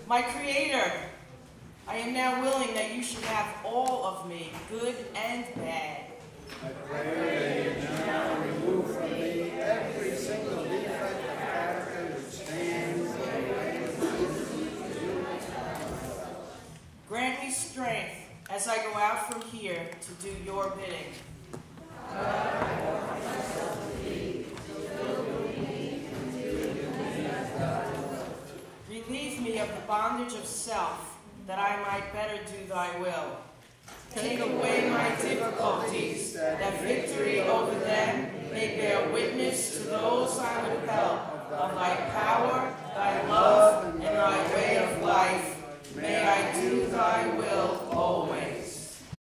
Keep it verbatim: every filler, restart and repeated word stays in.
My Creator, I am now willing that you should have all of me, good and bad. I pray that you now remove from me every single defect of character that stands in the way of you. Grant me strength as I go out from here to do your bidding. Relieve me of the bondage of sin